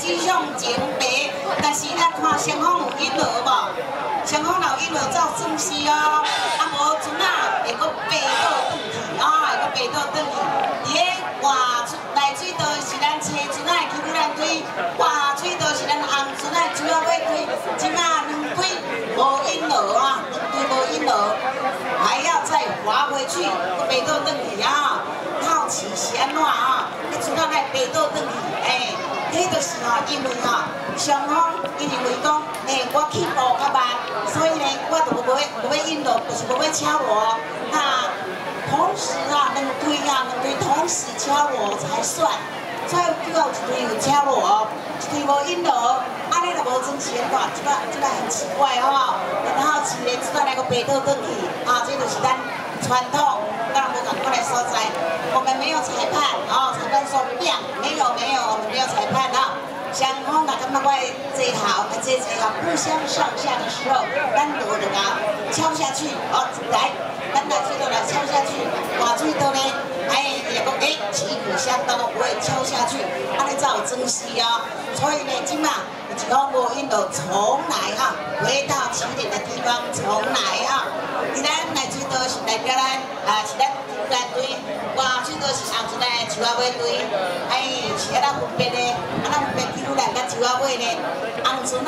指向前爬，但是咱看双方有引落无？双方若有引落才有正势哦，啊无船啊会阁爬倒转去啊，会阁爬倒转去。伫咧外内水道是咱青船啊欺负咱推，外水道是咱红船啊主要尾推，即马两推无引落啊，两推无引落，还要再划回去，爬倒转去啊。好奇是安怎啊？你船啊来爬倒转去，迄就是吼，因为吼，双方伊认为讲，我起步较慢，所以呢，我就无要引落，就是无要超我。那同时啊，两队同时超我才算，所以只要一队有超我，一队无引落，安尼就无正式的话，这个很奇怪吼。然后是咧，这个来个爬倒转去，啊，这就是咱传统，咱无共款的所在。我们没有裁判，裁判说不亮，没有，我们没有裁判啊。双方若感觉我这好，这好不相上下的时候，咱就给它敲下去，来，咱来水道来敲下去，外水道呢，也讲旗鼓相当，不会敲下去，安尼才有正势啊。所以呢，今嘛就是讲无引落重来啊，回到起点的地方重来啊。伫咱内水道是代表咱是咱船队，外水道是红船的树仔尾队，是安怎分别的？安怎分别起船甲树仔尾呢？红船